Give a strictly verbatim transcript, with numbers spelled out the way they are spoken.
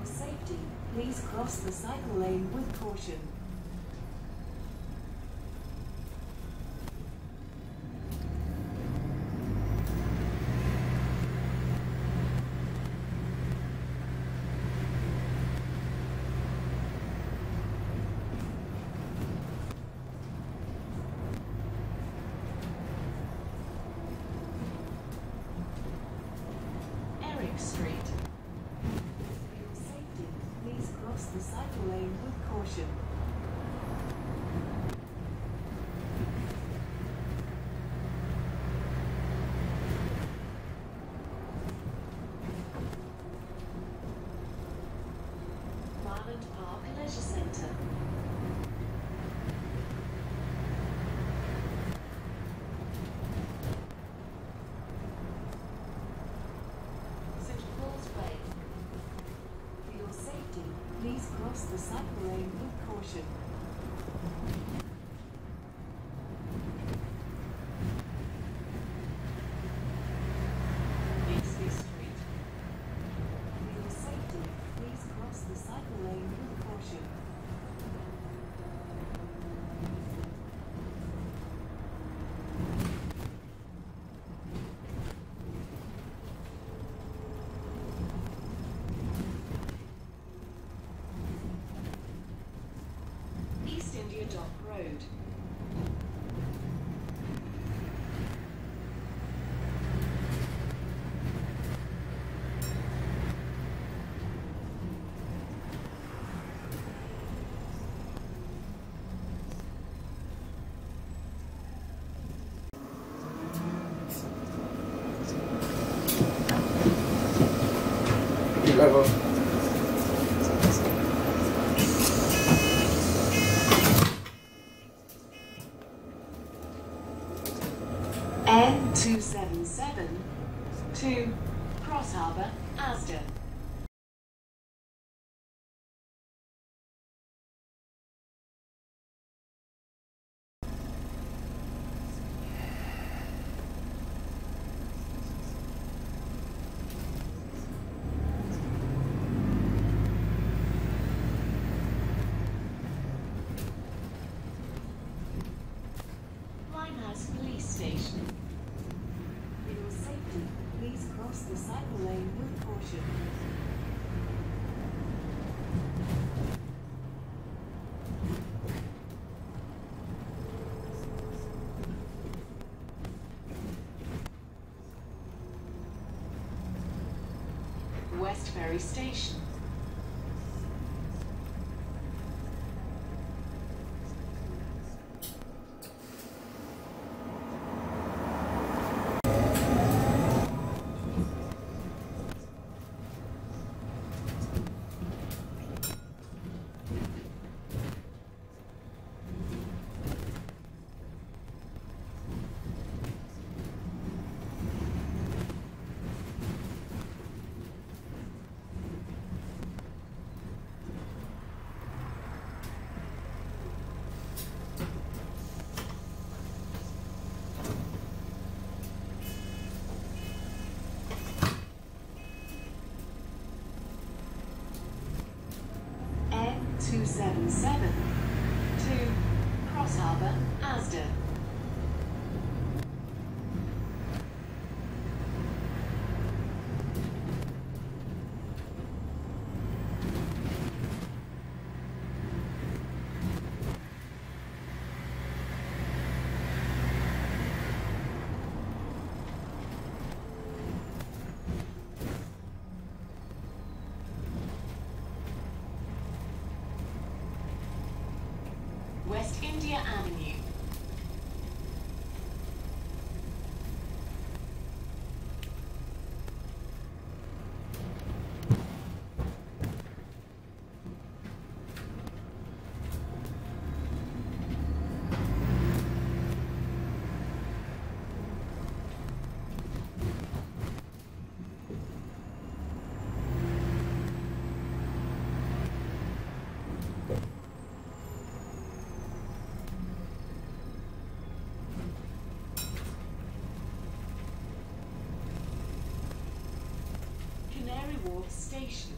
safety, please cross the cycle lane with caution. Street. For your safety, please cross the cycle lane with caution. Violent Park Leisure Centre. Please cross the cycle lane with caution. Bixby Street. For your safety, please cross the cycle lane with caution. India Dock Road. Level. N two seven seven to Cross Harbour, Asda. Limehouse Police Station. For your safety, please cross the cycle lane with caution. West Ferry Station. N two seven seven to Cross Harbour, Asda. West India Avenue. Canary Wharf Station.